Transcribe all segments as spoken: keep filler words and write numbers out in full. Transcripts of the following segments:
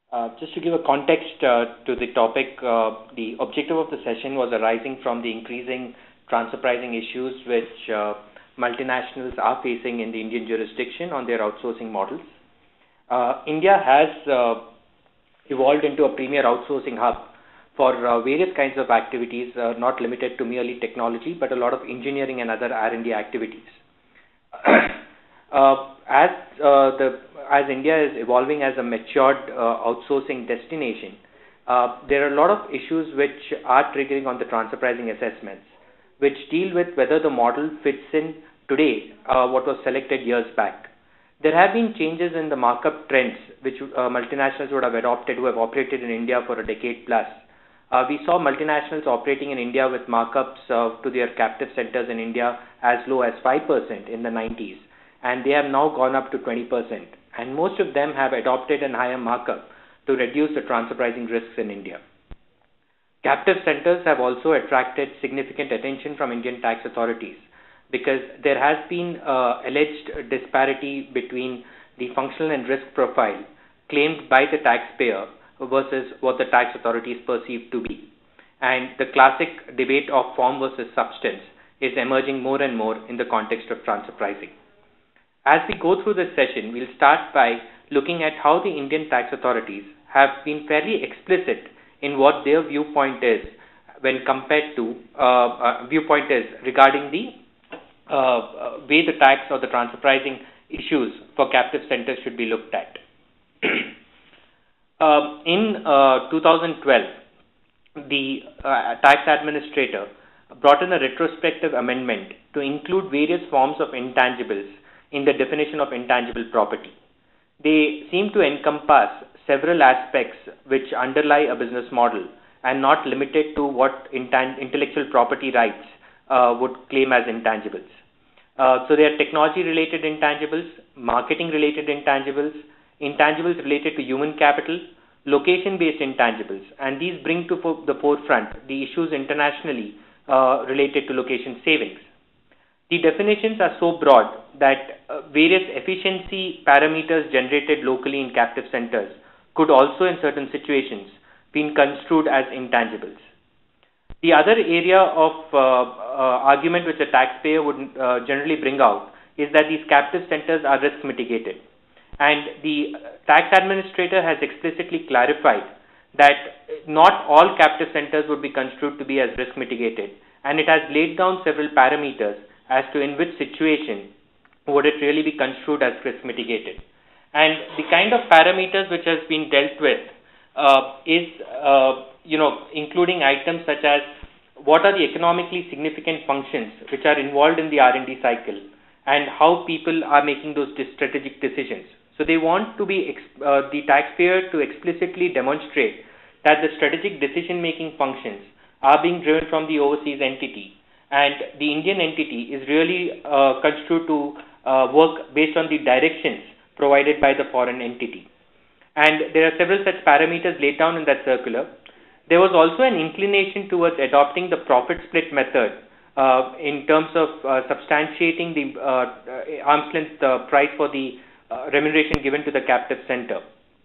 Uh, just to give a context uh, to the topic, uh, the objective of the session was arising from the increasing transfer pricing issues which uh, multinationals are facing in the Indian jurisdiction on their outsourcing models. Uh, India has uh, evolved into a premier outsourcing hub for uh, various kinds of activities, uh, not limited to merely technology, but a lot of engineering and other R and D activities. uh, as uh, the as India is evolving as a matured uh, outsourcing destination, uh, there are a lot of issues which are triggering on the transfer pricing assessments, which deal with whether the model fits in today, uh, what was selected years back. There have been changes in the markup trends which uh, multinationals would have adopted who have operated in India for a decade plus. Uh, we saw multinationals operating in India with markups uh, to their captive centers in India as low as five percent in the nineties, and they have now gone up to twenty percent. And most of them have adopted a higher markup to reduce the transfer pricing risks in India. Captive centers have also attracted significant attention from Indian tax authorities because there has been uh, alleged disparity between the functional and risk profile claimed by the taxpayer versus what the tax authorities perceive to be. And the classic debate of form versus substance is emerging more and more in the context of transfer pricing. As we go through this session, we'll start by looking at how the Indian tax authorities have been fairly explicit in what their viewpoint is when compared to uh, uh, viewpoint is regarding the uh, uh, way the tax or the transfer pricing issues for captive centers should be looked at. uh, in uh, two thousand twelve, the uh, tax administrator brought in a retrospective amendment to include various forms of intangibles in the definition of intangible property. They seem to encompass several aspects which underlie a business model and not limited to what intan- intellectual property rights uh, would claim as intangibles. Uh, so they are technology-related intangibles, marketing-related intangibles, intangibles related to human capital, location-based intangibles, and these bring to fo- the forefront the issues internationally uh, related to location savings. The definitions are so broad that uh, various efficiency parameters generated locally in captive centers could also in certain situations be construed as intangibles. The other area of uh, uh, argument which a taxpayer would uh, generally bring out is that these captive centers are risk mitigated. And the tax administrator has explicitly clarified that not all captive centers would be construed to be as risk mitigated, and it has laid down several parameters as to in which situation would it really be construed as risk mitigated. And the kind of parameters which has been dealt with uh, is, uh, you know, including items such as what are the economically significant functions which are involved in the R and D cycle and how people are making those strategic decisions. So they want to be ex- uh, the taxpayer to explicitly demonstrate that the strategic decision-making functions are being driven from the overseas entity, and the Indian entity is really uh, construed to uh, work based on the directions provided by the foreign entity. And there are several such parameters laid down in that circular. There was also an inclination towards adopting the profit split method uh, in terms of uh, substantiating the uh, arm's length uh, price for the uh, remuneration given to the captive center.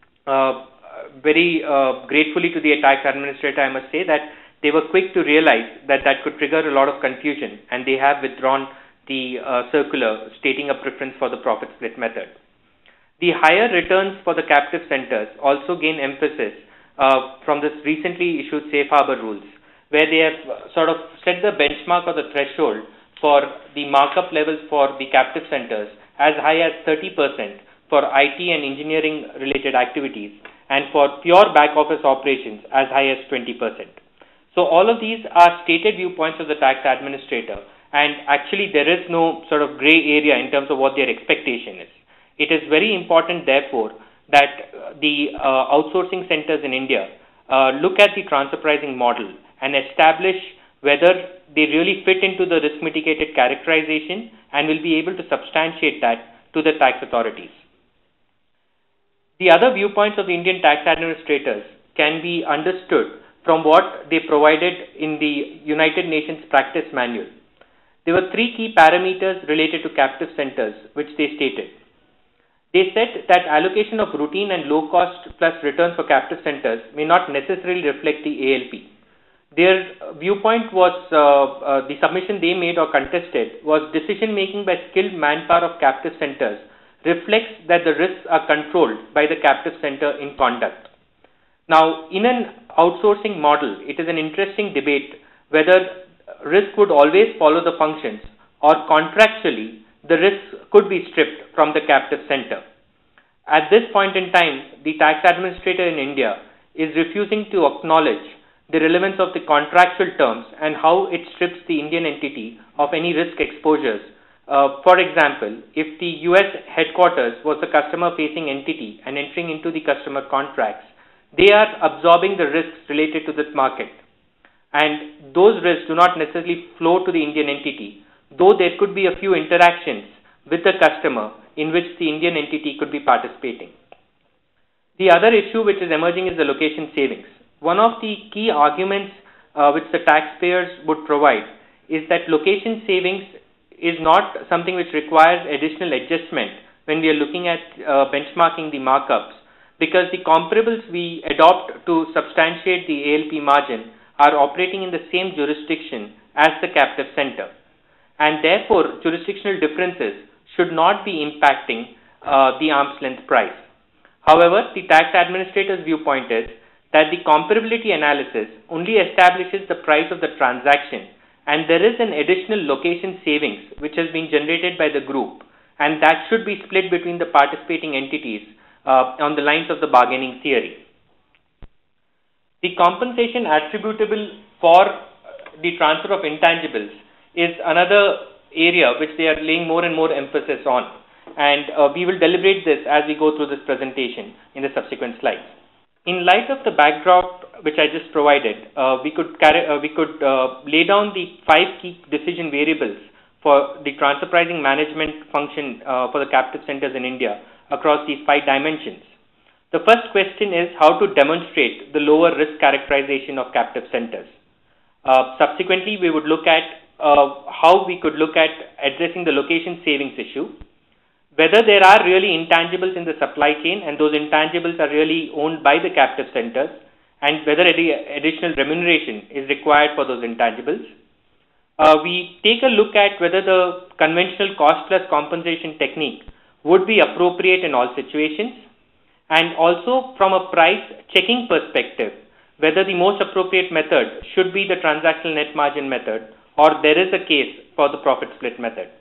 Uh, very uh, gratefully to the tax administrator, I must say that they were quick to realize that that could trigger a lot of confusion, and they have withdrawn the uh, circular stating a preference for the profit split method. The higher returns for the captive centers also gain emphasis uh, from this recently issued safe harbor rules, where they have sort of set the benchmark or the threshold for the markup levels for the captive centers as high as thirty percent for I T and engineering related activities, and for pure back office operations as high as twenty percent. So all of these are stated viewpoints of the tax administrator, and actually there is no sort of gray area in terms of what their expectation is. It is very important, therefore, that the uh, outsourcing centers in India uh, look at the transfer pricing model and establish whether they really fit into the risk mitigated characterization and will be able to substantiate that to the tax authorities. The other viewpoints of the Indian tax administrators can be understood from what they provided in the United Nations Practice Manual. There were three key parameters related to captive centers which they stated. They said that allocation of routine and low cost plus returns for captive centers may not necessarily reflect the A L P. Their viewpoint was, uh, uh, the submission they made or contested was decision making by skilled manpower of captive centers reflects that the risks are controlled by the captive center in conduct. Now, in an outsourcing model, it is an interesting debate whether risk would always follow the functions or contractually the risks could be stripped from the captive center. At this point in time, the tax administrator in India is refusing to acknowledge the relevance of the contractual terms and how it strips the Indian entity of any risk exposures. Uh, for example, if the U S headquarters was the customer-facing entity and entering into the customer contracts, they are absorbing the risks related to this market. And those risks do not necessarily flow to the Indian entity, though there could be a few interactions with the customer in which the Indian entity could be participating. The other issue which is emerging is the location savings. One of the key arguments uh, which the taxpayers would provide is that location savings is not something which requires additional adjustment when we are looking at uh, benchmarking the markups, because the comparables we adopt to substantiate the A L P margin are operating in the same jurisdiction as the captive center, and therefore jurisdictional differences should not be impacting uh, the arm's length price. However, the tax administrator's viewpoint is that the comparability analysis only establishes the price of the transaction, and there is an additional location savings which has been generated by the group, and that should be split between the participating entities uh, on the lines of the bargaining theory. The compensation attributable for the transfer of intangibles is another area which they are laying more and more emphasis on, and uh, we will deliberate this as we go through this presentation in the subsequent slides. In light of the backdrop which I just provided, uh, we could carry, uh, we could uh, lay down the five key decision variables for the transfer pricing management function uh, for the captive centers in India across these five dimensions. The first question is how to demonstrate the lower risk characterization of captive centers. Uh, subsequently, we would look at uh, how we could look at addressing the location savings issue, whether there are really intangibles in the supply chain and those intangibles are really owned by the captive centers, and whether any additional remuneration is required for those intangibles. Uh, we take a look at whether the conventional cost plus compensation technique would be appropriate in all situations, and also from a price checking perspective, whether the most appropriate method should be the transactional net margin method or there is a case for the profit split method.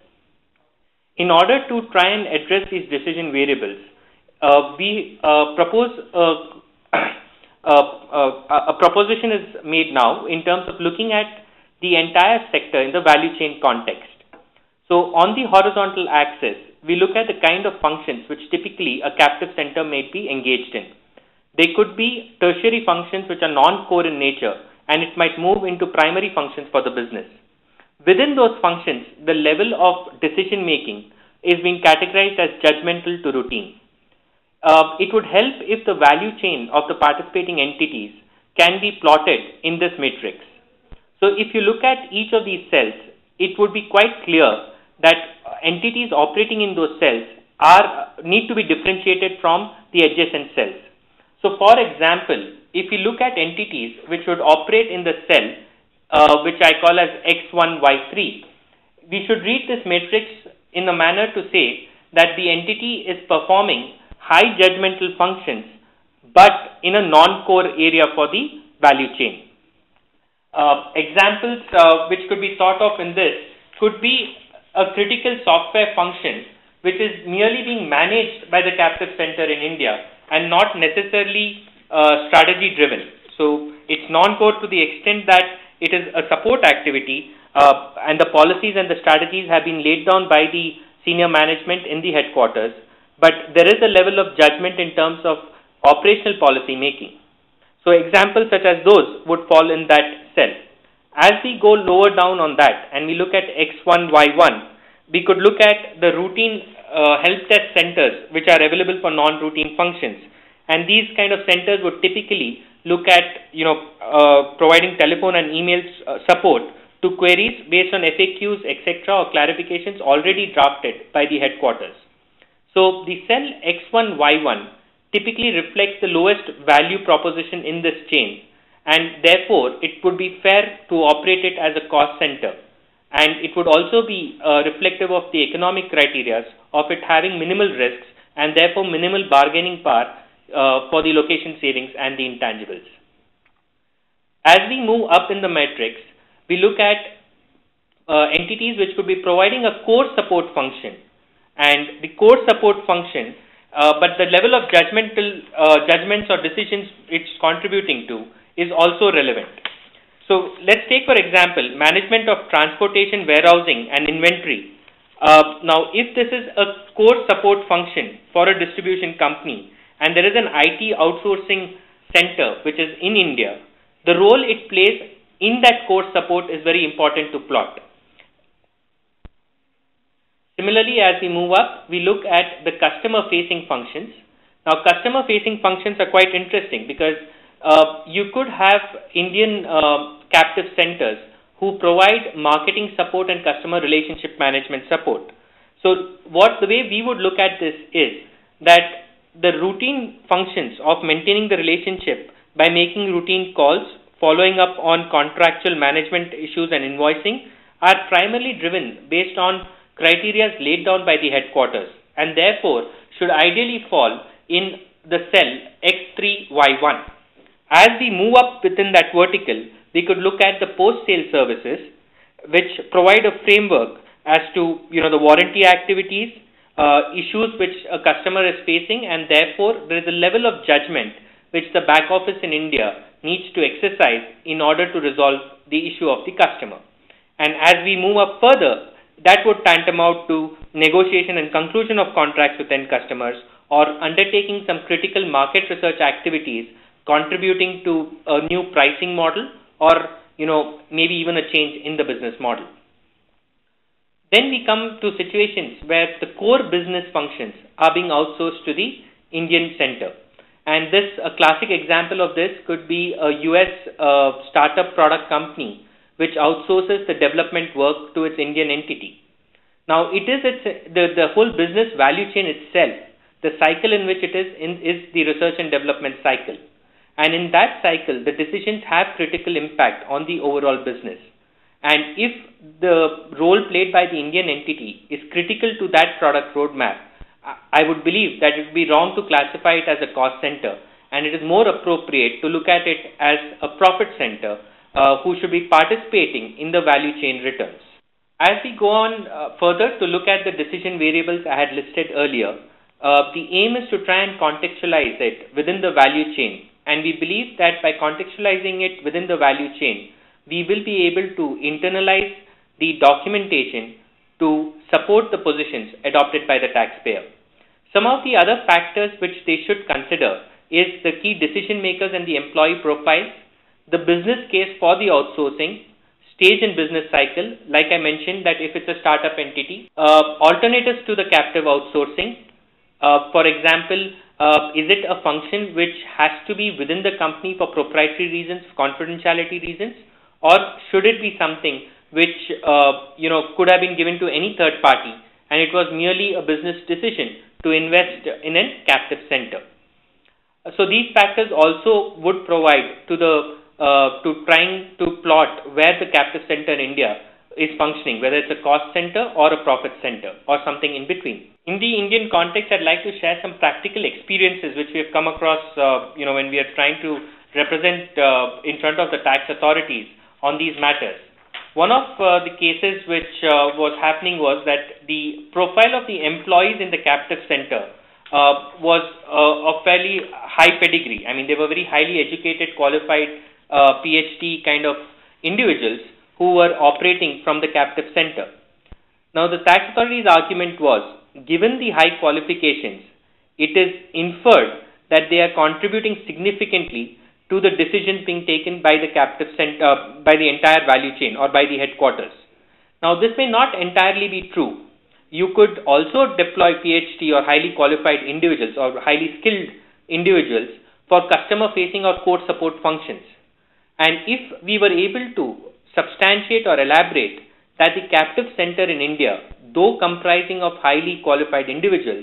In order to try and address these decision variables, uh, we uh, propose a, a, a, a proposition is made now in terms of looking at the entire sector in the value chain context. So on the horizontal axis, we look at the kind of functions which typically a captive center may be engaged in. They could be tertiary functions which are non-core in nature, and it might move into primary functions for the business. Within those functions, the level of decision making is being categorized as judgmental to routine. Uh, it would help if the value chain of the participating entities can be plotted in this matrix. So if you look at each of these cells, it would be quite clear that entities operating in those cells are need to be differentiated from the adjacent cells. So for example, if you look at entities which would operate in the cell uh, which I call as X one Y three, we should read this matrix in a manner to say that the entity is performing high judgmental functions but in a non-core area for the value chain. Uh, examples uh, which could be thought of in this could be a critical software function which is merely being managed by the captive center in India and not necessarily uh, strategy driven. So it's non-core to the extent that it is a support activity uh, and the policies and the strategies have been laid down by the senior management in the headquarters, but there is a level of judgment in terms of operational policy making. So examples such as those would fall in that cell. As we go lower down on that and we look at X one Y one, we could look at the routine uh, help desk centers which are available for non-routine functions, and these kind of centers would typically look at you know uh, providing telephone and email uh, support to queries based on F A Qs, et cetera, or clarifications already drafted by the headquarters. So the cell X one Y one typically reflects the lowest value proposition in this chain, and therefore it would be fair to operate it as a cost center, and it would also be uh, reflective of the economic criteria of it having minimal risks and therefore minimal bargaining power uh, for the location savings and the intangibles. As we move up in the matrix, we look at uh, entities which could be providing a core support function, and the core support function, uh, but the level of judgmental uh, judgments or decisions it's contributing to is also relevant. So let's take, for example, management of transportation, warehousing, and inventory. Uh, now, if this is a core support function for a distribution company, and there is an I T outsourcing center which is in India, the role it plays in that core support is very important to plot. Similarly, as we move up, we look at the customer-facing functions. Now, customer-facing functions are quite interesting because uh, you could have Indian uh, captive centers who provide marketing support and customer relationship management support. So, what the way we would look at this is that the routine functions of maintaining the relationship by making routine calls, following up on contractual management issues and invoicing are primarily driven based on criteria laid down by the headquarters, and therefore should ideally fall in the cell X three Y one. As we move up within that vertical, we could look at the post-sale services, which provide a framework as to you know the warranty activities, uh, issues which a customer is facing, and therefore there is a level of judgment which the back office in India needs to exercise in order to resolve the issue of the customer. And as we move up further, that would tantamount to negotiation and conclusion of contracts with end customers, or undertaking some critical market research activities contributing to a new pricing model, or you know maybe even a change in the business model. Then we come to situations where the core business functions are being outsourced to the Indian center. And this, a classic example of this could be a U S uh, startup product company which outsources the development work to its Indian entity. Now, it is its, the, the whole business value chain itself, the cycle in which it is in, is the research and development cycle. And in that cycle, the decisions have critical impact on the overall business. And if the role played by the Indian entity is critical to that product roadmap, I would believe that it would be wrong to classify it as a cost center, and it is more appropriate to look at it as a profit center uh, who should be participating in the value chain returns. As we go on uh, further to look at the decision variables I had listed earlier, uh, the aim is to try and contextualize it within the value chain, and we believe that by contextualizing it within the value chain, we will be able to internalize the documentation to support the positions adopted by the taxpayer. Some of the other factors which they should consider is the key decision makers and the employee profiles, the business case for the outsourcing, stage in business cycle, like I mentioned that if it's a startup entity, uh, alternatives to the captive outsourcing. Uh, for example, uh, is it a function which has to be within the company for proprietary reasons, confidentiality reasons, or should it be something which uh, you know could have been given to any third party and it was merely a business decision to invest in a captive center? So these factors also would provide to the uh, to trying to plot where the captive center in India is functioning, whether it's a cost center or a profit center or something in between. In the Indian context, I'd like to share some practical experiences which we have come across uh, you know when we are trying to represent uh, in front of the tax authorities on these matters. One of uh, the cases which uh, was happening was that the profile of the employees in the captive center uh, was uh, of fairly high pedigree. I mean, they were very highly educated, qualified uh, PhD kind of individuals who were operating from the captive center. Now, the tax authority's argument was, given the high qualifications, it is inferred that they are contributing significantly to the decisions being taken by the captive center, uh, by the entire value chain or by the headquarters. Now, this may not entirely be true. You could also deploy PhD or highly qualified individuals or highly skilled individuals for customer-facing or core support functions. And if we were able to substantiate or elaborate that the captive center in India, though comprising of highly qualified individuals,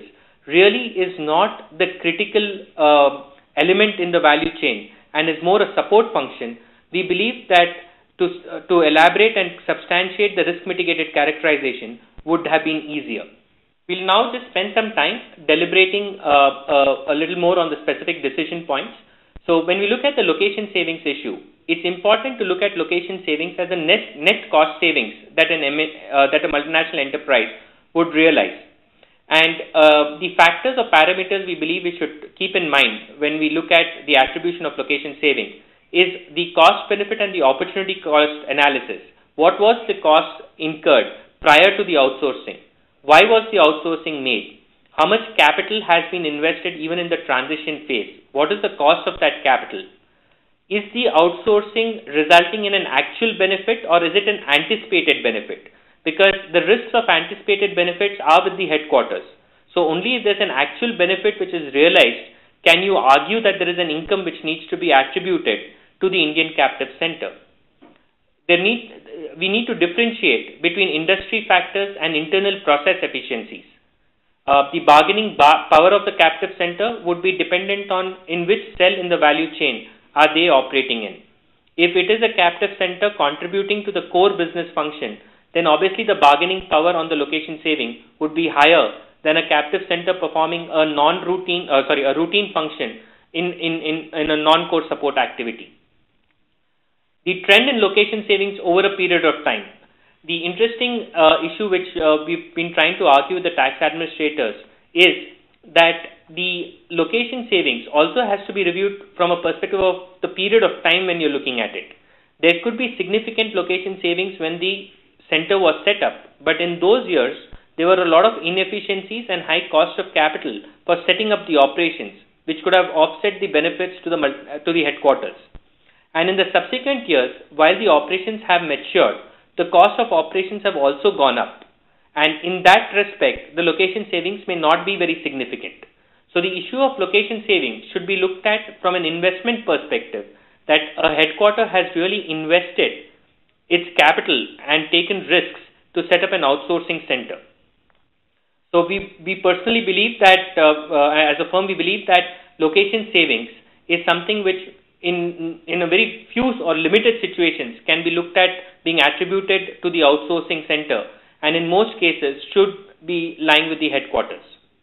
really is not the critical uh, element in the value chain and is more a support function, we believe that to, uh, to elaborate and substantiate the risk mitigated characterization would have been easier. We'll now just spend some time deliberating uh, uh, a little more on the specific decision points. So when we look at the location savings issue, it's important to look at location savings as a net, net cost savings that, an, uh, that a multinational enterprise would realize. And uh, the factors or parameters we believe we should keep in mind when we look at the attribution of location saving is the cost benefit and the opportunity cost analysis. What was the cost incurred prior to the outsourcing? Why was the outsourcing made? How much capital has been invested even in the transition phase? What is the cost of that capital? Is the outsourcing resulting in an actual benefit or is it an anticipated benefit? Because the risks of anticipated benefits are with the headquarters. So only if there's an actual benefit which is realized can you argue that there is an income which needs to be attributed to the Indian captive center. There need, we need to differentiate between industry factors and internal process efficiencies. Uh, the bargaining bar power of the captive center would be dependent on in which cell in the value chain are they operating in. If it is a captive center contributing to the core business function, then obviously the bargaining power on the location saving would be higher than a captive center performing a non-routine, uh, sorry, a routine function in, in, in, in a non-core support activity. The trend in location savings over a period of time. The interesting uh, issue which uh, we've been trying to argue with the tax administrators is that the location savings also has to be reviewed from a perspective of the period of time when you're looking at it. There could be significant location savings when the center was set up, but in those years, there were a lot of inefficiencies and high cost of capital for setting up the operations, which could have offset the benefits to the, to the headquarters. And in the subsequent years, while the operations have matured, the cost of operations have also gone up. And in that respect, the location savings may not be very significant. So the issue of location savings should be looked at from an investment perspective, that a headquarter has really invested its capital and taken risks to set up an outsourcing center. So we, we personally believe that, uh, uh, as a firm, we believe that location savings is something which in, in a very few or limited situations can be looked at being attributed to the outsourcing center, and in most cases should be lying with the headquarters.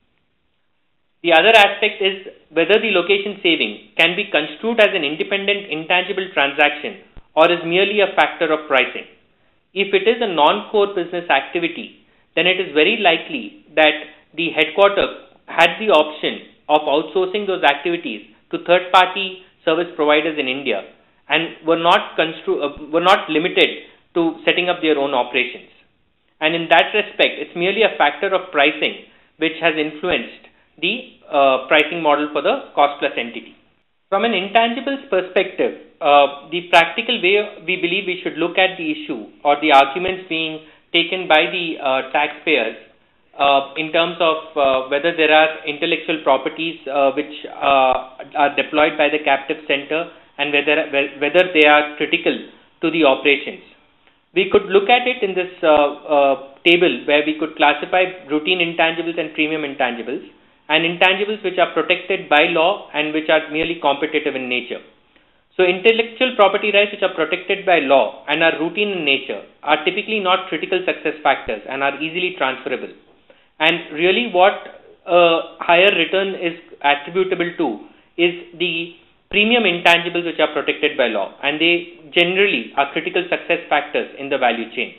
The other aspect is whether the location saving can be construed as an independent intangible transaction or is merely a factor of pricing. If it is a non-core business activity, then it is very likely that the headquarters had the option of outsourcing those activities to third-party service providers in India and were not, constru uh, were not limited to setting up their own operations. And in that respect, it's merely a factor of pricing which has influenced the uh, pricing model for the cost-plus entity. From an intangibles perspective, uh, the practical way we believe we should look at the issue or the arguments being taken by the uh, taxpayers uh, in terms of uh, whether there are intellectual properties uh, which uh, are deployed by the captive center and whether, whether they are critical to the operations. We could look at it in this uh, uh, table where we could classify routine intangibles and premium intangibles, and intangibles which are protected by law and which are merely competitive in nature. So intellectual property rights which are protected by law and are routine in nature are typically not critical success factors and are easily transferable. And really what a higher return is attributable to is the premium intangibles which are protected by law, and they generally are critical success factors in the value chain.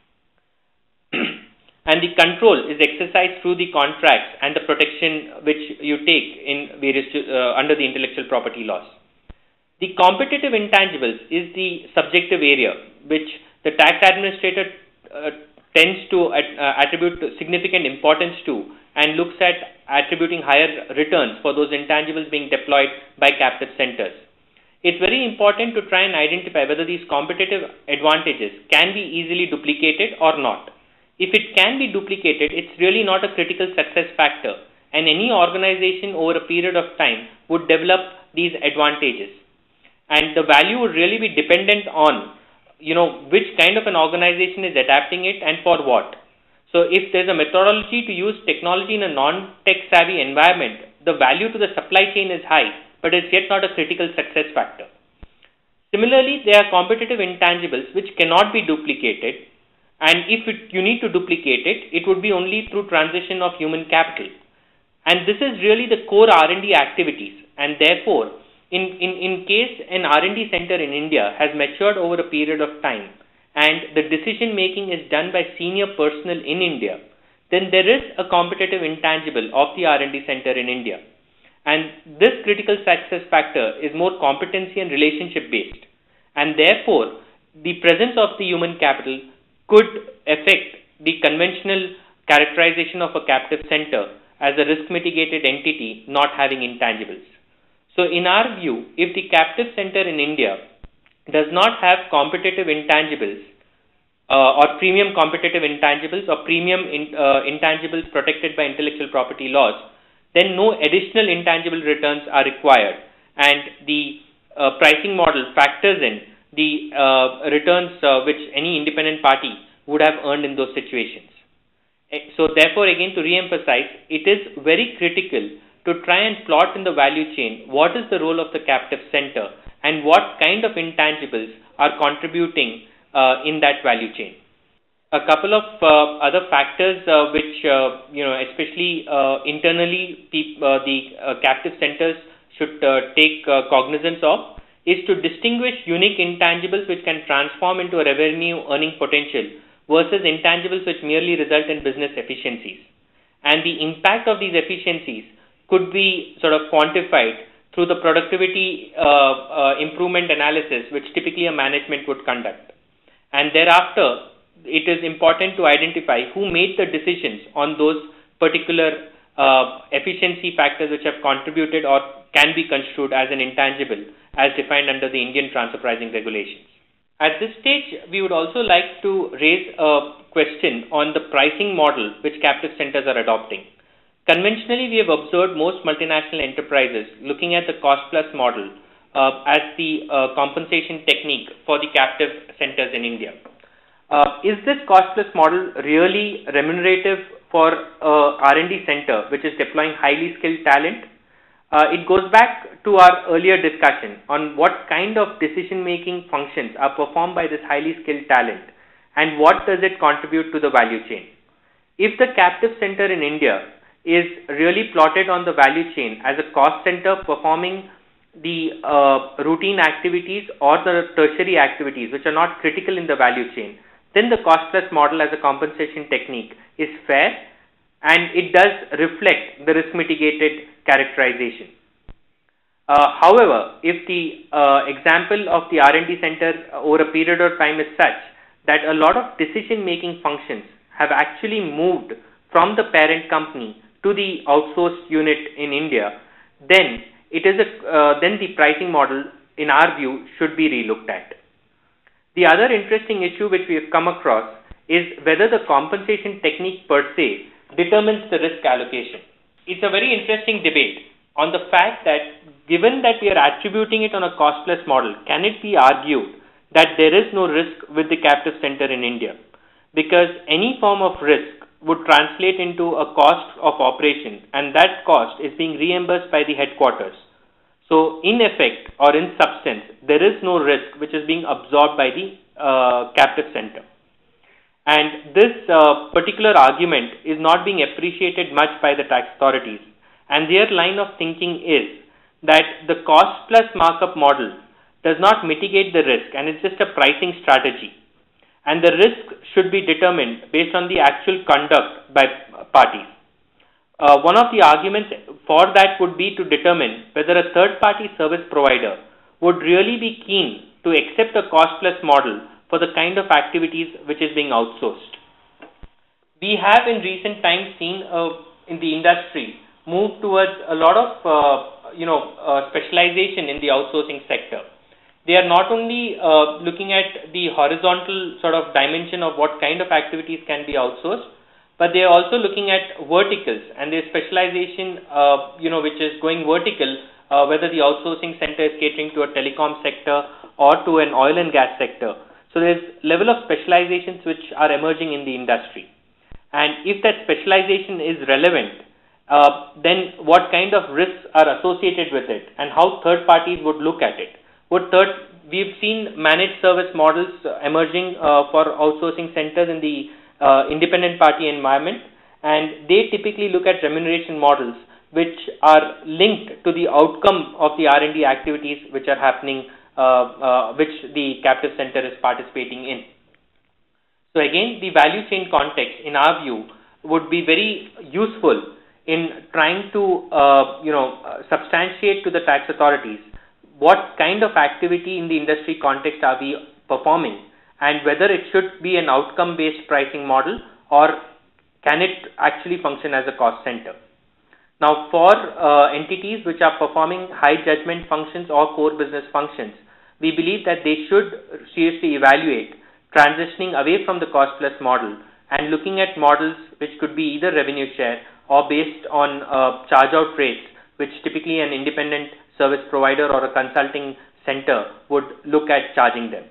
And the control is exercised through the contracts and the protection which you take in various uh, under the intellectual property laws. The competitive intangibles is the subjective area which the tax administrator uh, tends to uh, attribute significant importance to and looks at attributing higher returns for those intangibles being deployed by captive centers. It's very important to try and identify whether these competitive advantages can be easily duplicated or not. If it can be duplicated, it's really not a critical success factor, and any organization over a period of time would develop these advantages. And the value would really be dependent on, you know, which kind of an organization is adapting it and for what. So if there's a methodology to use technology in a non-tech savvy environment, the value to the supply chain is high, but it's yet not a critical success factor. Similarly, there are competitive intangibles which cannot be duplicated, and if it, you need to duplicate it, it would be only through transition of human capital. And this is really the core R and D activities, and therefore, in, in, in case an R and D center in India has matured over a period of time, and the decision making is done by senior personnel in India, then there is a competitive intangible of the R and D center in India. And this critical success factor is more competency and relationship based. And therefore, the presence of the human capital could affect the conventional characterization of a captive center as a risk mitigated entity not having intangibles. So in our view, if the captive center in India does not have competitive intangibles uh, or premium competitive intangibles or premium in, uh, intangibles protected by intellectual property laws, then no additional intangible returns are required, and the uh, pricing model factors in the uh, returns uh, which any independent party would have earned in those situations. So therefore, again, to re-emphasize, it is very critical to try and plot in the value chain what is the role of the captive center and what kind of intangibles are contributing uh, in that value chain. A couple of uh, other factors uh, which, uh, you know, especially uh, internally uh, the uh, captive centers should uh, take uh, cognizance of is to distinguish unique intangibles which can transform into a revenue earning potential versus intangibles which merely result in business efficiencies. And the impact of these efficiencies could be sort of quantified through the productivity uh, uh, improvement analysis which typically a management would conduct. And thereafter, it is important to identify who made the decisions on those particular uh, efficiency factors which have contributed or can be construed as an intangible as defined under the Indian transfer pricing regulations. At this stage, we would also like to raise a question on the pricing model which captive centers are adopting. Conventionally, we have observed most multinational enterprises looking at the cost-plus model uh, as the uh, compensation technique for the captive centers in India. Uh, is this cost-plus model really remunerative for uh, R and D center which is deploying highly skilled talent? Uh, it goes back to our earlier discussion on what kind of decision-making functions are performed by this highly skilled talent and what does it contribute to the value chain. If the captive center in India is really plotted on the value chain as a cost center performing the uh, routine activities or the tertiary activities which are not critical in the value chain, then the cost-plus model as a compensation technique is fair and it does reflect the risk-mitigated characterization. Uh, however, if the uh, example of the R and D center over a period of time is such that a lot of decision-making functions have actually moved from the parent company to the outsourced unit in India, then it is a, uh, then the pricing model, in our view, should be relooked at. The other interesting issue which we have come across is whether the compensation technique per se determines the risk allocation. It's a very interesting debate on the fact that given that we are attributing it on a cost-plus model, can it be argued that there is no risk with the captive center in India? Because any form of risk would translate into a cost of operation, and that cost is being reimbursed by the headquarters. So in effect or in substance, there is no risk which is being absorbed by the uh, captive center. And this uh, particular argument is not being appreciated much by the tax authorities. And their line of thinking is that the cost plus markup model does not mitigate the risk and it's just a pricing strategy. And the risk should be determined based on the actual conduct by parties. Uh, one of the arguments for that would be to determine whether a third-party service provider would really be keen to accept a cost-plus model for the kind of activities which is being outsourced. We have in recent times seen uh, in the industry move towards a lot of uh, you know uh, specialization in the outsourcing sector. They are not only uh, looking at the horizontal sort of dimension of what kind of activities can be outsourced, but they are also looking at verticals and their specialization, uh, you know, which is going vertical, uh, whether the outsourcing center is catering to a telecom sector or to an oil and gas sector. So there's level of specializations which are emerging in the industry. And if that specialization is relevant, uh, then what kind of risks are associated with it and how third parties would look at it. Would third, we've seen managed service models emerging uh, for outsourcing centers in the uh, independent party environment, and they typically look at remuneration models which are linked to the outcome of the R and D activities which are happening, uh, uh, which the captive center is participating in. So again, the value chain context, in our view, would be very useful in trying to, uh, you know, uh, substantiate to the tax authorities what kind of activity in the industry context are we performing, and whether it should be an outcome-based pricing model or can it actually function as a cost center. Now, for uh, entities which are performing high judgment functions or core business functions, we believe that they should seriously evaluate transitioning away from the cost-plus model and looking at models which could be either revenue share or based on uh, charge-out rates, which typically an independent service provider or a consulting center would look at charging them.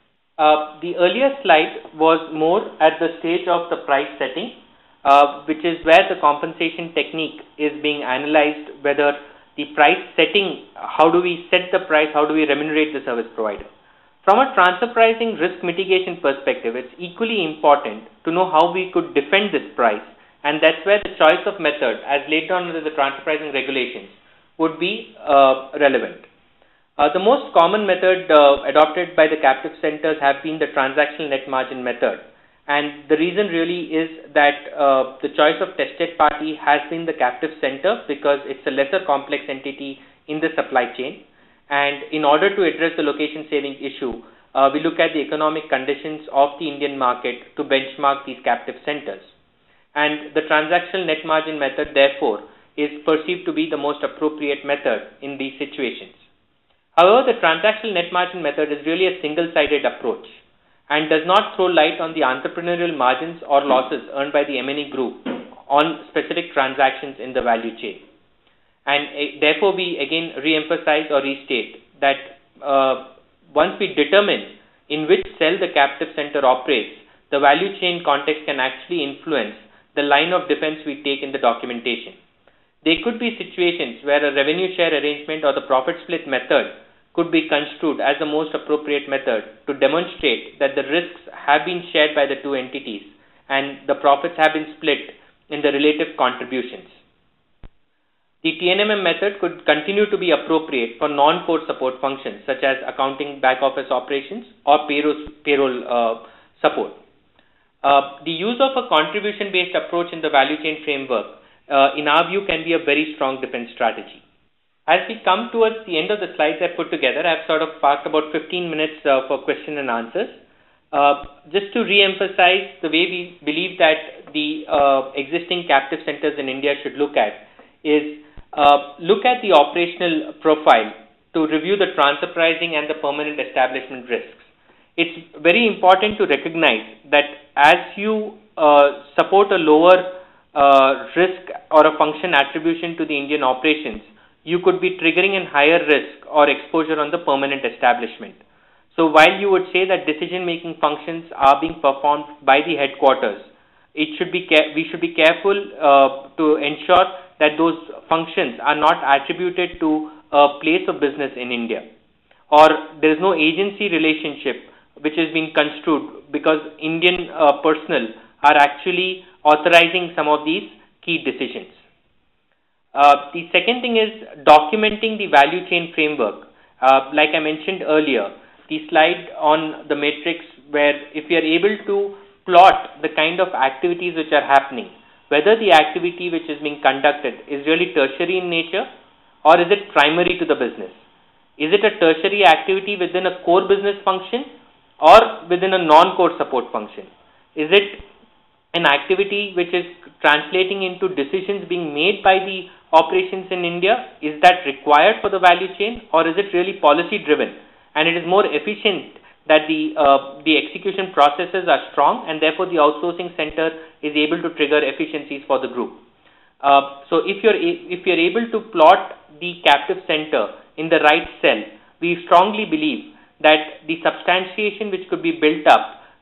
Uh, the earlier slide was more at the stage of the price setting, uh, which is where the compensation technique is being analyzed, whether the price setting, how do we set the price, how do we remunerate the service provider. From a transfer pricing risk mitigation perspective, it's equally important to know how we could defend this price, and that's where the choice of method, as laid down under the transfer pricing regulations, would be uh, relevant. Uh, the most common method uh, adopted by the captive centers have been the transactional net margin method, and the reason really is that uh, the choice of tested party has been the captive center because it's a lesser complex entity in the supply chain. And in order to address the location saving issue, uh, we look at the economic conditions of the Indian market to benchmark these captive centers. And the transactional net margin method, therefore, is perceived to be the most appropriate method in these situations. However, the transactional net margin method is really a single-sided approach and does not throw light on the entrepreneurial margins or losses earned by the M and E group on specific transactions in the value chain. And uh, therefore, we again re-emphasize or restate that uh, once we determine in which cell the captive center operates, the value chain context can actually influence the line of defense we take in the documentation. There could be situations where a revenue share arrangement or the profit split method could be construed as the most appropriate method to demonstrate that the risks have been shared by the two entities and the profits have been split in the relative contributions. The T N M M method could continue to be appropriate for non-core support functions such as accounting, back office operations, or payroll, payroll uh, support. Uh, the use of a contribution-based approach in the value chain framework, uh, in our view, can be a very strong defense strategy. As we come towards the end of the slides I put together, I've sort of parked about fifteen minutes uh, for question and answers. Uh, just to re-emphasize the way we believe that the uh, existing captive centers in India should look at is Uh, look at the operational profile to review the transfer pricing and the permanent establishment risks. It's very important to recognize that as you uh, support a lower uh, risk or a function attribution to the Indian operations, you could be triggering a higher risk or exposure on the permanent establishment. So while you would say that decision-making functions are being performed by the headquarters, it should be we should be careful uh, to ensure that those functions are not attributed to a place of business in India, or there is no agency relationship which is being construed because Indian uh, personnel are actually authorizing some of these key decisions. Uh, the second thing is documenting the value chain framework. Uh, like I mentioned earlier, the slide on the matrix where if we are able to plot the kind of activities which are happening, whether the activity which is being conducted is really tertiary in nature or is it primary to the business? Is it a tertiary activity within a core business function or within a non-core support function? Is it an activity which is translating into decisions being made by the operations in India? Is that required for the value chain, or is it really policy driven and it is more efficient that the uh, the execution processes are strong and therefore the outsourcing center is able to trigger efficiencies for the group. Uh, so if you're if you're able to plot the captive center in the right cell, we strongly believe that the substantiation which could be built up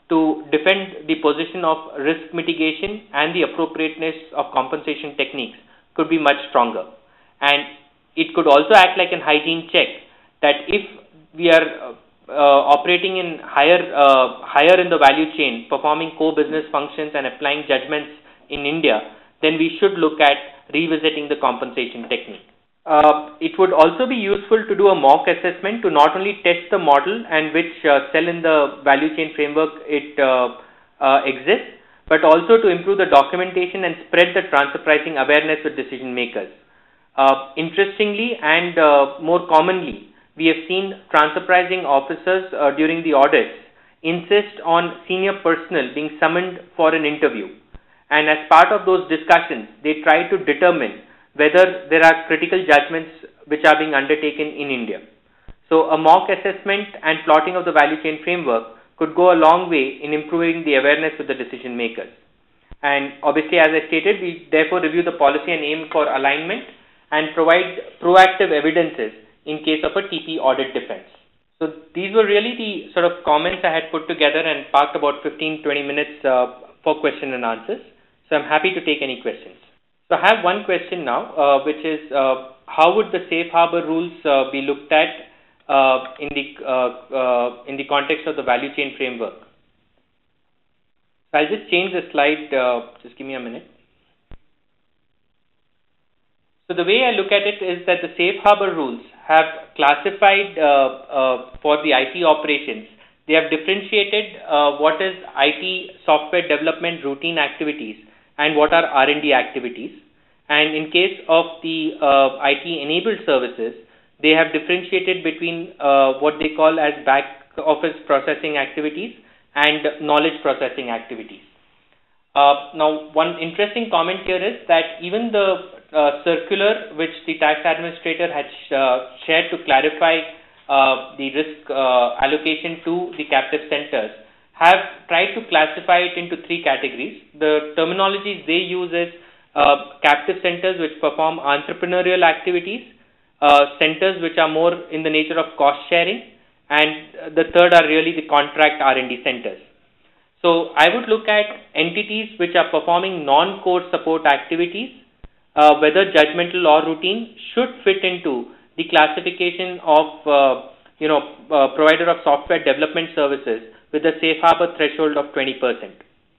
to defend the position of risk mitigation and the appropriateness of compensation techniques could be much stronger. And it could also act like a hygiene check that if we are uh, uh, operating in higher, uh, higher in the value chain, performing core business functions and applying judgments in India, then we should look at revisiting the compensation technique. Uh, it would also be useful to do a mock assessment to not only test the model and which uh, cell in the value chain framework it uh, uh, exists, but also to improve the documentation and spread the transfer pricing awareness with decision makers. Uh, interestingly and uh, more commonly, we have seen transfer pricing officers uh, during the audits insist on senior personnel being summoned for an interview. And as part of those discussions, they try to determine whether there are critical judgments which are being undertaken in India. So a mock assessment and plotting of the value chain framework could go a long way in improving the awareness of the decision makers. And obviously, as I stated, we therefore review the policy and aim for alignment and provide proactive evidences in case of a T P audit defense. So these were really the sort of comments I had put together and parked about fifteen to twenty minutes uh, for question and answers. So I'm happy to take any questions. So I have one question now, uh, which is uh, how would the safe harbor rules uh, be looked at uh, in the uh, uh, in the context of the value chain framework? So I'll just change the slide. Uh, just give me a minute. So the way I look at it is that the safe harbor rules have classified uh, uh, for the I T operations. They have differentiated uh, what is I T software development routine activities and what are R and D activities. And in case of the uh, I T-enabled services, they have differentiated between uh, what they call as back office processing activities and knowledge processing activities. Uh, now, one interesting comment here is that even the uh, circular which the tax administrator had sh uh, shared to clarify uh, the risk uh, allocation to the captive centers have tried to classify it into three categories. The terminologies they use is uh, captive centers which perform entrepreneurial activities, uh, centers which are more in the nature of cost sharing, and the third are really the contract R and D centers. So I would look at entities which are performing non-core support activities, uh, whether judgmental or routine, should fit into the classification of uh, you know uh, provider of software development services with a safe harbor threshold of twenty percent.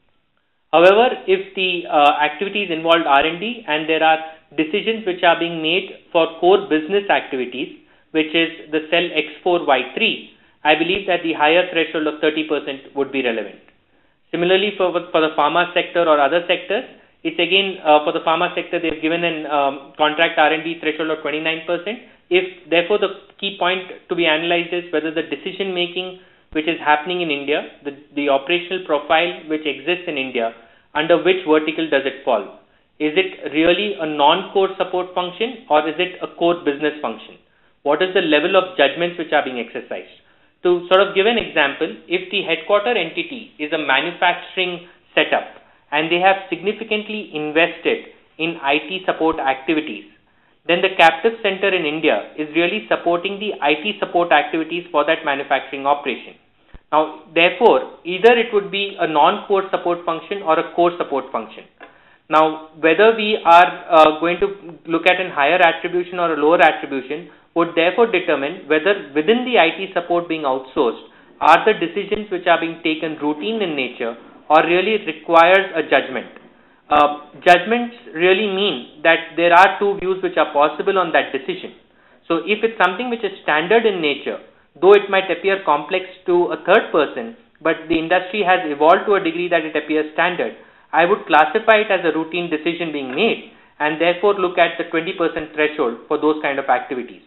However, if the uh, activities involved R and D and there are decisions which are being made for core business activities, which is the cell X four Y three, I believe that the higher threshold of thirty percent would be relevant. Similarly, for, for the pharma sector or other sectors, it's again uh, for the pharma sector they've given an um, contract R and D threshold of twenty-nine percent. If therefore the key point to be analyzed is whether the decision making which is happening in India, the, the operational profile which exists in India, under which vertical does it fall? Is it really a non-core support function or is it a core business function? What is the level of judgments which are being exercised? To sort of give an example, if the headquarter entity is a manufacturing setup and they have significantly invested in I T support activities, then the captive center in India is really supporting the I T support activities for that manufacturing operation. Now, therefore, either it would be a non-core support function or a core support function. Now, whether we are uh, going to look at a higher attribution or a lower attribution would therefore determine whether within the I T support being outsourced are the decisions which are being taken routine in nature or really requires a judgment. Uh, judgments really mean that there are two views which are possible on that decision. So, if it's something which is standard in nature, though it might appear complex to a third person, but the industry has evolved to a degree that it appears standard, I would classify it as a routine decision being made and therefore look at the twenty percent threshold for those kind of activities.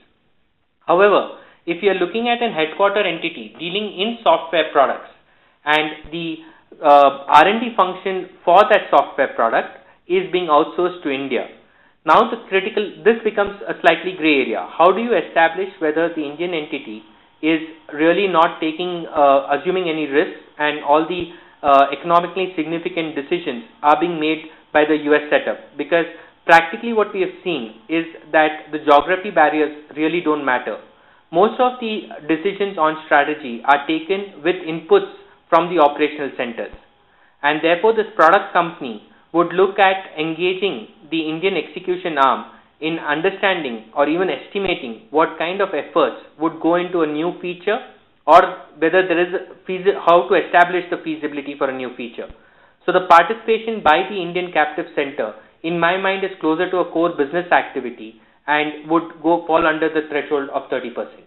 However, if you are looking at an headquarter entity dealing in software products and the uh, R and D function for that software product is being outsourced to India, now the critical, this becomes a slightly gray area. How do you establish whether the Indian entity is really not taking, uh, assuming any risks and all the uh, economically significant decisions are being made by the U S setup? Because practically what we have seen is that the geography barriers really don't matter. Most of the decisions on strategy are taken with inputs from the operational centers. And therefore, this product company would look at engaging the Indian execution arm in understanding or even estimating what kind of efforts would go into a new feature, or whether there is a how to establish the feasibility for a new feature. So the participation by the Indian captive center, in my mind, is closer to a core business activity and would go fall under the threshold of thirty percent.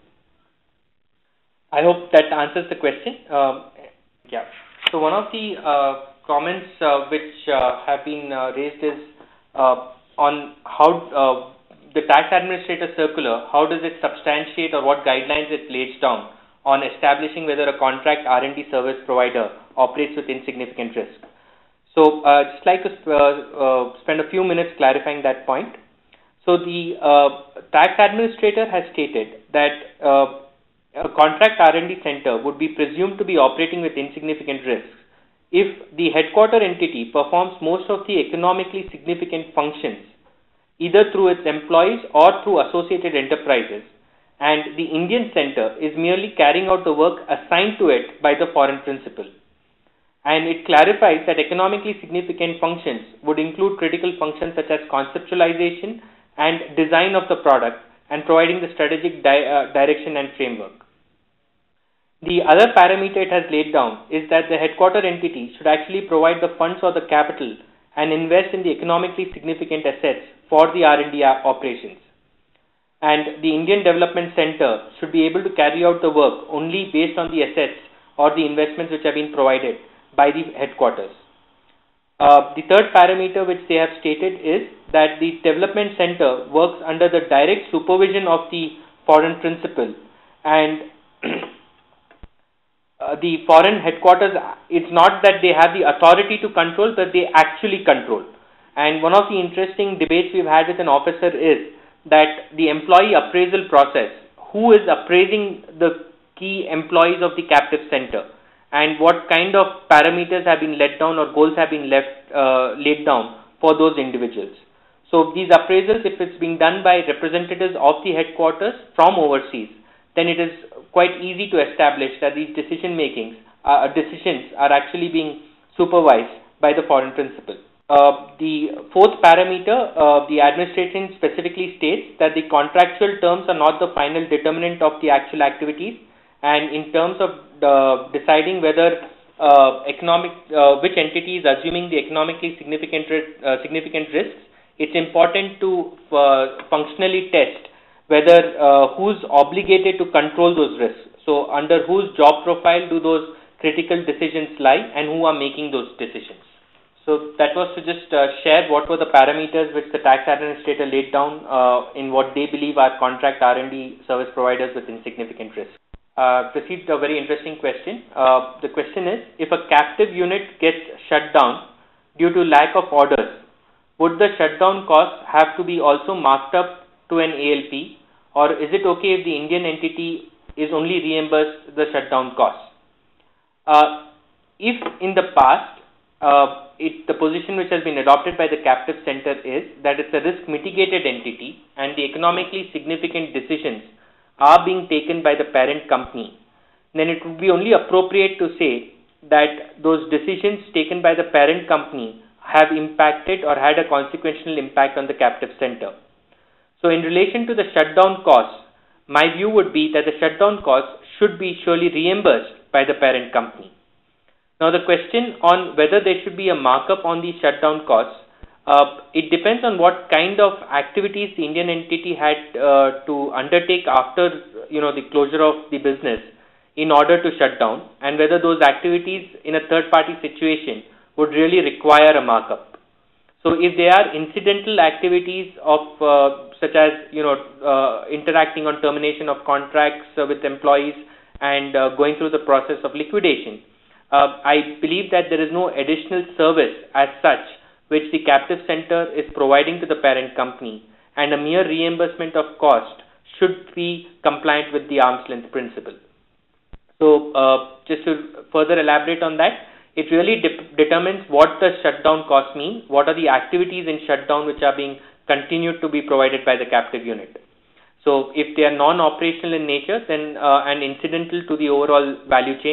I hope that answers the question. Um, yeah. So one of the uh, comments uh, which uh, have been uh, raised is uh, on how uh, the tax administrator circular, how does it substantiate or what guidelines it lays down on establishing whether a contract R and D service provider operates with insignificant risk. So uh, just like to uh, uh, spend a few minutes clarifying that point. So the uh, tax administrator has stated that uh, a contract R and D center would be presumed to be operating with insignificant risks if the headquarter entity performs most of the economically significant functions either through its employees or through associated enterprises, and the Indian center is merely carrying out the work assigned to it by the foreign principal. And it clarifies that economically significant functions would include critical functions such as conceptualization and design of the product and providing the strategic di uh, direction and framework. The other parameter it has laid down is that the headquarter entity should actually provide the funds or the capital and invest in the economically significant assets for the R and D operations. And the Indian Development Center should be able to carry out the work only based on the assets or the investments which have been provided by the headquarters. Uh, the third parameter which they have stated is that the Development Center works under the direct supervision of the foreign principal, and uh, the foreign headquarters, it's not that they have the authority to control, but they actually control. And one of the interesting debates we've had with an officer is that the employee appraisal process, who is appraising the key employees of the captive center, and what kind of parameters have been let down or goals have been left uh, laid down for those individuals. So these appraisals, if it's being done by representatives of the headquarters from overseas, then it is quite easy to establish that these decision makings, uh, decisions are actually being supervised by the foreign principal. Uh, the fourth parameter, uh, the administration specifically states that the contractual terms are not the final determinant of the actual activities, and in terms of uh, deciding whether uh, economic, uh, which entity is assuming the economically significant uh, significant risks, it's important to uh, functionally test whether uh, who's obligated to control those risks. So under whose job profile do those critical decisions lie, and who are making those decisions. So that was to just uh, share what were the parameters which the tax administrator laid down uh, in what they believe are contract R and D service providers with insignificant risk. Uh, received a very interesting question. Uh, the question is, if a captive unit gets shut down due to lack of orders, would the shutdown costs have to be also marked up to an A L P, or is it okay if the Indian entity is only reimbursed the shutdown costs? Uh, if in the past, uh, it, the position which has been adopted by the captive center is that it's a risk mitigated entity and the economically significant decisions are being taken by the parent company, then it would be only appropriate to say that those decisions taken by the parent company have impacted or had a consequential impact on the captive center. So in relation to the shutdown costs, my view would be that the shutdown costs should be surely reimbursed by the parent company. Now the question on whether there should be a markup on these shutdown costs, uh, it depends on what kind of activities the Indian entity had uh, to undertake after you know the closure of the business in order to shut down, and whether those activities in a third party situation would really require a markup. So if they are incidental activities of uh, such as you know uh, interacting on termination of contracts uh, with employees and uh, going through the process of liquidation, uh, I believe that there is no additional service as such which the captive center is providing to the parent company, and a mere reimbursement of cost should be compliant with the arm's length principle. So uh, just to further elaborate on that, it really de determines what the shutdown costs mean, what are the activities in shutdown which are being continued to be provided by the captive unit. So if they are non-operational in nature then uh, and incidental to the overall value chain,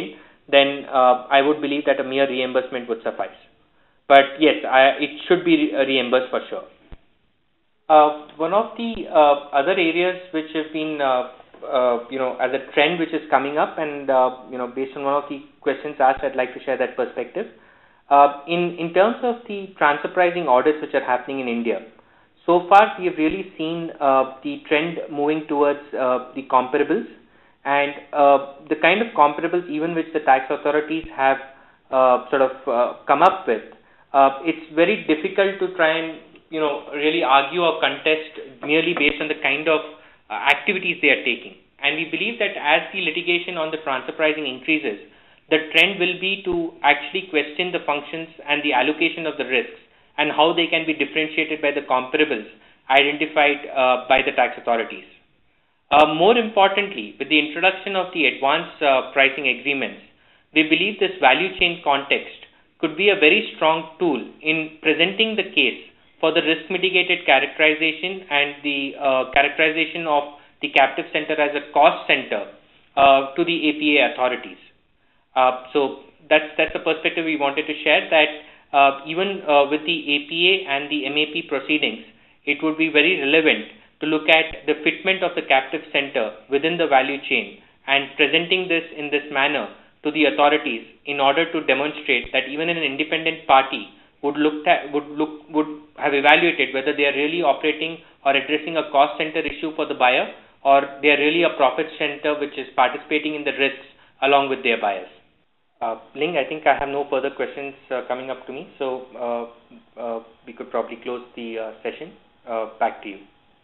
then uh, I would believe that a mere reimbursement would suffice. But yes, I, it should be re- reimbursed for sure. Uh, one of the uh, other areas which have been, uh, uh, you know, as a trend which is coming up, and uh, you know, based on one of the questions asked, I'd like to share that perspective. Uh, in in terms of the transfer pricing audits which are happening in India, so far we have really seen uh, the trend moving towards uh, the comparables, and uh, the kind of comparables even which the tax authorities have uh, sort of uh, come up with. Uh, it's very difficult to try and you know really argue or contest merely based on the kind of uh, activities they are taking. And we believe that as the litigation on the transfer pricing increases, the trend will be to actually question the functions and the allocation of the risks and how they can be differentiated by the comparables identified uh, by the tax authorities. Uh, more importantly, with the introduction of the advanced uh, pricing agreements, we believe this value chain context could be a very strong tool in presenting the case for the risk mitigated characterization and the uh, characterization of the captive center as a cost center uh, to the A P A authorities. Uh, so that's that's the perspective we wanted to share, that uh, even uh, with the A P A and the M A P proceedings, it would be very relevant to look at the fitment of the captive center within the value chain and presenting this in this manner to the authorities in order to demonstrate that even an independent party would look at, would look would have evaluated whether they are really operating or addressing a cost center issue for the buyer, or they are really a profit center which is participating in the risks along with their buyers. Uh, Ling, I think I have no further questions uh, coming up to me, so uh, uh, we could probably close the uh, session. Uh, back to you.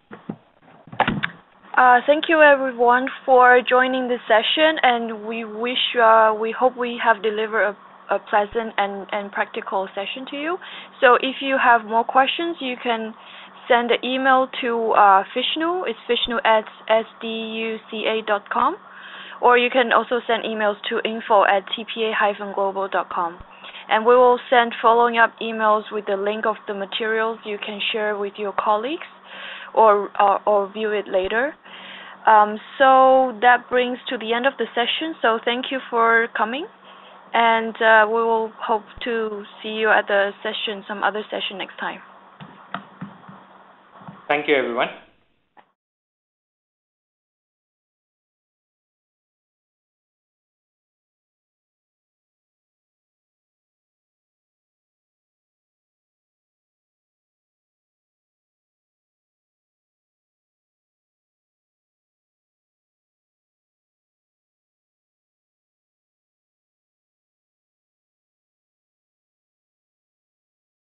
Uh, thank you everyone for joining this session, and we wish, uh, we hope we have delivered a, a pleasant and, and practical session to you. So if you have more questions, you can send an email to uh, Vishnu. It's Vishnu at s d u c a dot com, or you can also send emails to info at t p a dash global dot com. And we will send following up emails with the link of the materials you can share with your colleagues or, or, or view it later. Um, so that brings to the end of the session. So thank you for coming, and uh, we will hope to see you at the session, some other session next time. Thank you, everyone.